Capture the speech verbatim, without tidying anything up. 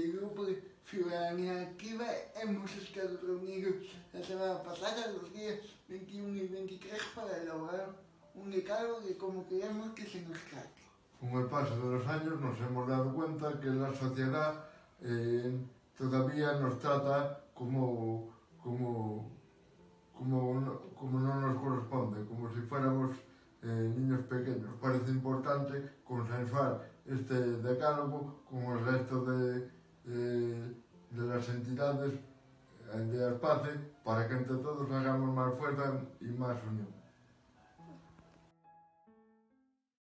del grupo de Ciudadanía Activa hemos estado reunidos la semana pasada, los días veintiuno y veintitrés, para elaborar un decálogo de cómo queremos que se nos trate. Con el paso de los años nos hemos dado cuenta que la sociedad eh, todavía nos trata como, como, como, como no nos corresponde, como si fuéramos eh, niños pequeños. Parece importante consensuar este decálogo con el resto de, de, de las entidades de ASPACE para que entre todos hagamos más fuerza y más unión.